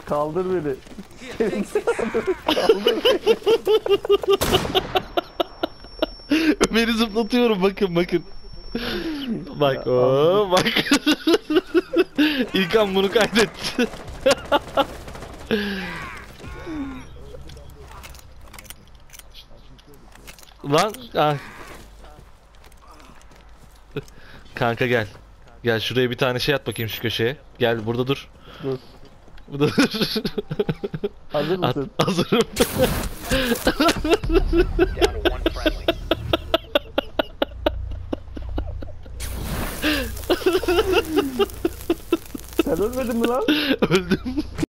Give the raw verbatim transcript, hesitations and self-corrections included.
Kaldır beni. Kaldır. Ömer'i zıplatıyorum, bakın bakın. Bak o bak. İlkan bunu kaydetti. Lan ah. Kanka gel. Gel şuraya bir tane şey at bakayım, şu köşeye. Gel burada dur. Dur. Burada dur. Hazır At, mısın? hazırım. Down to one friendly. Sen ölmedin mi lan? Öldüm.